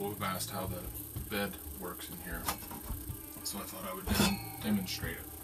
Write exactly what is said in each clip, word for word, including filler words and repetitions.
people have asked how the bed works in here, so I thought I would dem demonstrate it.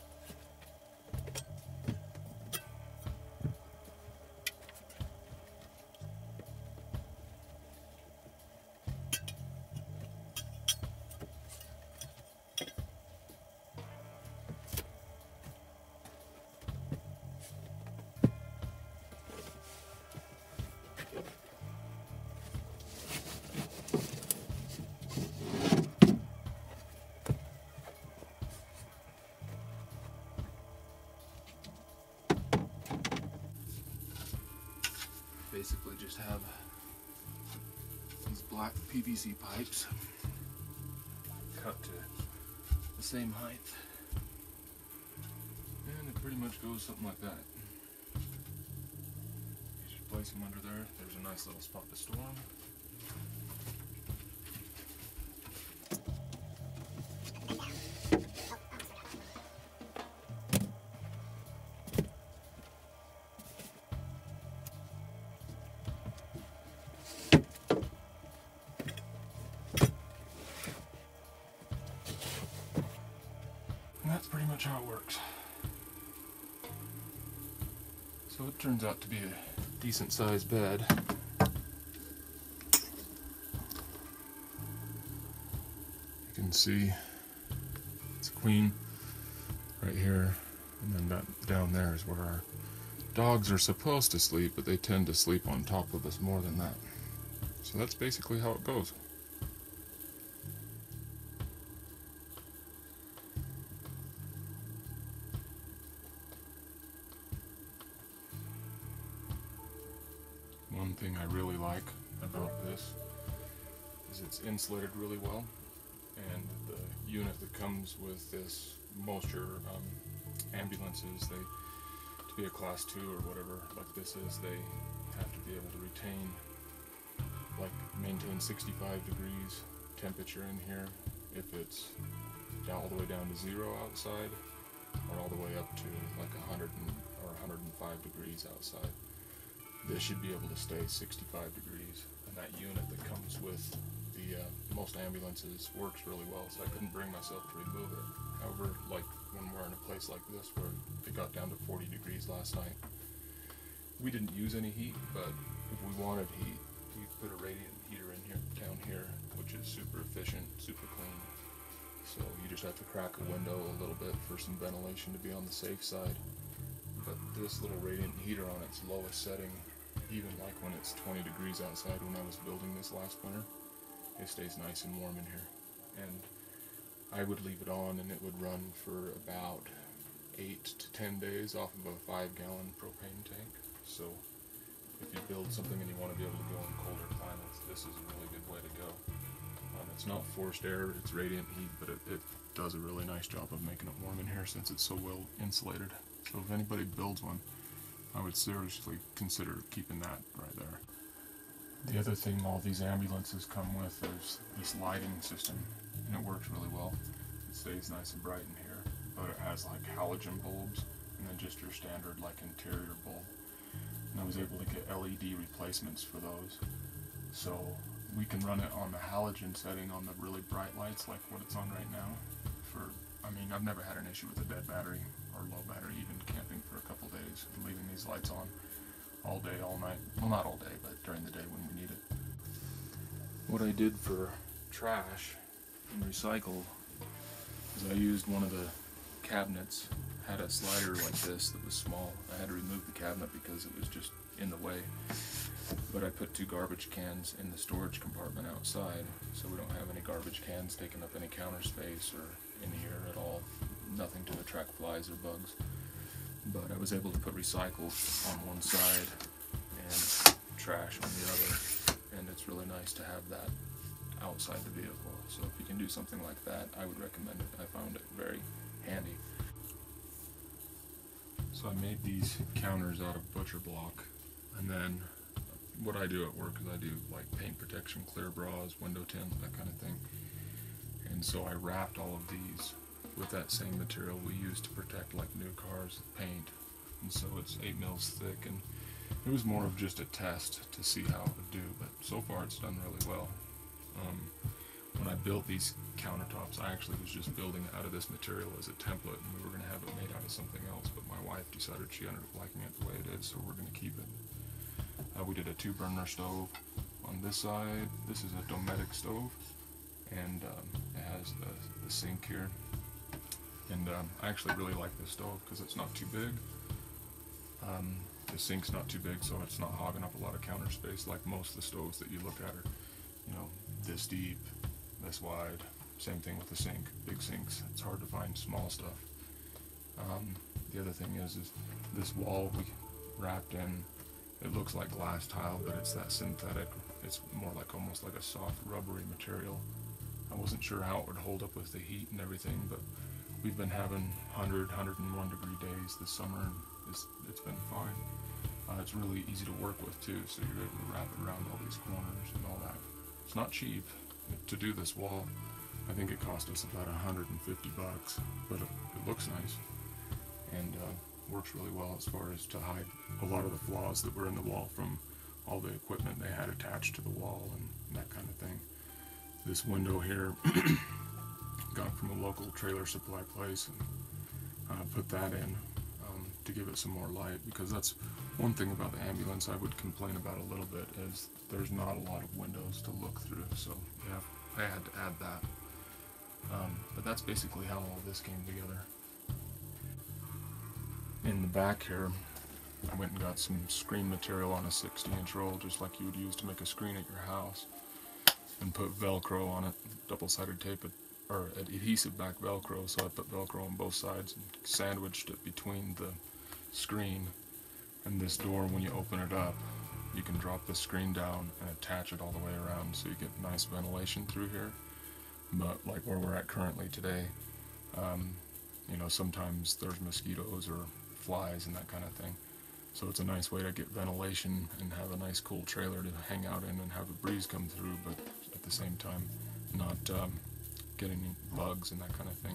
Basically just have these black P V C pipes cut to the same height, and it pretty much goes something like that. You just place them under there. There's a nice little spot to store them. That's pretty much how it works. So it turns out to be a decent sized bed. You can see it's a queen right here, and then that down there is where our dogs are supposed to sleep, but they tend to sleep on top of us more than that. So that's basically how it goes. One thing I really like about this is it's insulated really well, and the unit that comes with this, most your um, ambulances, they, to be a class two or whatever like this is, they have to be able to retain, like maintain sixty-five degrees temperature in here if it's down, all the way down to zero outside, or all the way up to like one hundred or one hundred five degrees outside. This should be able to stay sixty-five degrees, and that unit that comes with the uh, most ambulances works really well, so I couldn't bring myself to remove it. However, like when we're in a place like this where it got down to forty degrees last night, we didn't use any heat, but if we wanted heat, we put a radiant heater in here, down here, which is super efficient, super clean. So you just have to crack a window a little bit for some ventilation to be on the safe side. But this little radiant heater on its lowest setting, even like when it's twenty degrees outside when I was building this last winter, it stays nice and warm in here. And I would leave it on and it would run for about eight to ten days off of a five gallon propane tank. So if you build something and you want to be able to go in colder climates, this is a really good way to go. Um, it's not forced air, it's radiant heat, but it, it does a really nice job of making it warm in here since it's so well insulated. So if anybody builds one, I would seriously consider keeping that right there. The other thing all these ambulances come with is this lighting system, and it works really well. It stays nice and bright in here, but it has like halogen bulbs and then just your standard like interior bulb. And I was able to get L E D replacements for those. So we can run it on the halogen setting on the really bright lights like what it's on right now. For, I mean, I've never had an issue with a dead battery or low battery, even camping for a couple days, and leaving these lights on all day, all night. Well, not all day, but during the day when we need it. What I did for trash and recycle is I used one of the cabinets, had a slider like this that was small. I had to remove the cabinet because it was just in the way. But I put two garbage cans in the storage compartment outside, so we don't have any garbage cans taking up any counter space or in here at all. Nothing to attract flies or bugs. But I was able to put recycle on one side and trash on the other, and it's really nice to have that outside the vehicle. So if you can do something like that, I would recommend it. I found it very handy. So I made these counters out of butcher block, and then what I do at work is I do like paint protection, clear bras, window tint, that kind of thing. And so I wrapped all of these with that same material we use to protect like new cars, paint. And so it's eight mils thick, and it was more of just a test to see how it would do, but so far it's done really well. Um, when I built these countertops, I actually was just building out of this material as a template, and we were going to have it made out of something else, but my wife decided she ended up liking it the way it is, so we're going to keep it. Uh, we did a two burner stove on this side. This is a Dometic stove, and um, it has the, the sink here. And um, I actually really like this stove because it's not too big. Um, the sink's not too big, so it's not hogging up a lot of counter space like most of the stoves that you look at are, you know, this deep, this wide. Same thing with the sink, big sinks. It's hard to find small stuff. Um, the other thing is, is this wall we wrapped in. It looks like glass tile, but it's that synthetic. It's more like almost like a soft rubbery material. I wasn't sure how it would hold up with the heat and everything, but we've been having one hundred, one hundred one degree days this summer, and it's, it's been fine. Uh, it's really easy to work with too, so you're able to wrap it around all these corners and all that. It's not cheap to do this wall. I think it cost us about one hundred fifty bucks, but it, it looks nice and uh, works really well as far as to hide a lot of the flaws that were in the wall from all the equipment they had attached to the wall and that kind of thing. This window here got from a local trailer supply place, and uh, put that in um, to give it some more light, because that's one thing about the ambulance I would complain about a little bit, is there's not a lot of windows to look through, so yeah, I had to add that. Um, but that's basically how all this came together. In the back here, I went and got some screen material on a sixty inch roll, just like you would use to make a screen at your house, and put Velcro on it, double-sided tape, it, or adhesive back Velcro, so I put Velcro on both sides and sandwiched it between the screen and this door. When you open it up, you can drop the screen down and attach it all the way around, so you get nice ventilation through here. But like where we're at currently today, um, you know, sometimes there's mosquitoes or flies and that kind of thing. So it's a nice way to get ventilation and have a nice cool trailer to hang out in and have a breeze come through, but at the same time not um, get any bugs and that kind of thing.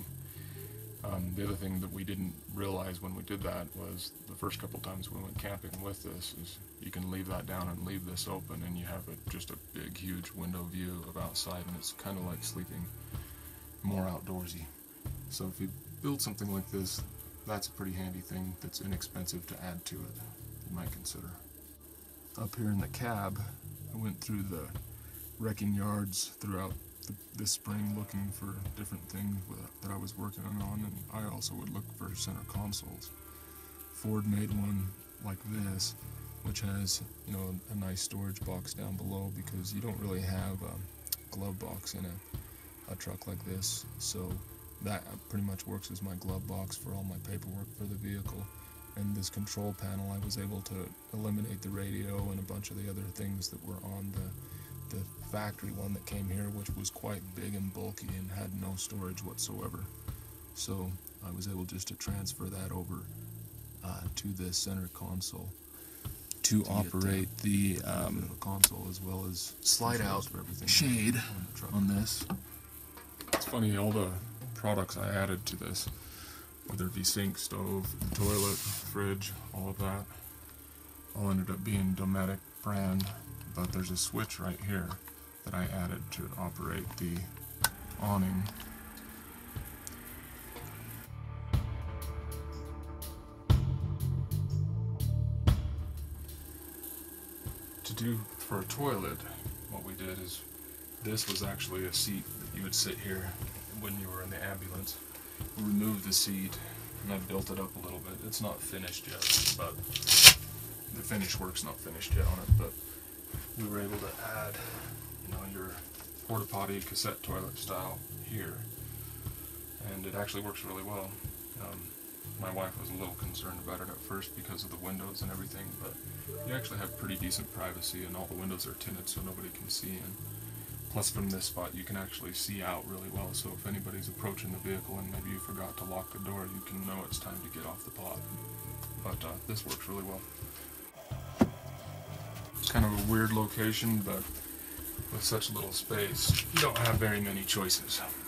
Um, the other thing that we didn't realize when we did that was the first couple times we went camping with this is you can leave that down and leave this open, and you have a, just a big huge window view of outside, and it's kind of like sleeping more outdoorsy. So if you build something like this, that's a pretty handy thing that's inexpensive to add to it, you might consider. Up here in the cab, I went through the wrecking yards throughout the, this spring looking for different things that I was working on, and I also would look for center consoles. Ford made one like this, which has, you know, a nice storage box down below, because you don't really have a glove box in a, a truck like this, so that pretty much works as my glove box for all my paperwork for the vehicle. And this control panel, I was able to eliminate the radio and a bunch of the other things that were on the, the factory one that came here, which was quite big and bulky and had no storage whatsoever. So I was able just to transfer that over uh, to this center console to, to operate the um, console, as well as slide out shade on, on this. It's funny, all the products I added to this, whether it be sink, stove, toilet, fridge, all of that, all ended up being Dometic brand, but there's a switch right here that I added to operate the awning. To do for a toilet, what we did is, this was actually a seat that you would sit here when you were in the ambulance. We removed the seat and I built it up a little bit. It's not finished yet, but the finish work's not finished yet on it, but we were able to add, you know, your porta potty cassette toilet style here, and it actually works really well. Um, my wife was a little concerned about it at first because of the windows and everything, but you actually have pretty decent privacy, and all the windows are tinted so nobody can see in. Plus, from this spot you can actually see out really well, so if anybody's approaching the vehicle and maybe you forgot to lock the door, you can know it's time to get off the pod. But uh, this works really well. It's kind of a weird location, but with such little space, you don't have very many choices.